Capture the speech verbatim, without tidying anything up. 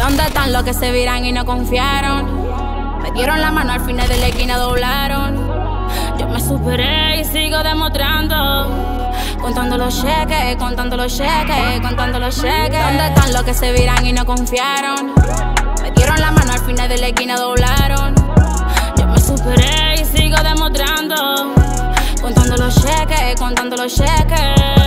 ¿Dónde están los que se viran y no confiaron? Me dieron la mano al final de la esquina, doblaron. Yo me superé y sigo demostrando. Contando los cheques, contando los cheques, contando los cheques. ¿Dónde están los que se viran y no confiaron? Me dieron la mano al final de la esquina, doblaron. Yo me superé y sigo demostrando. Contando los cheques, contando los cheques.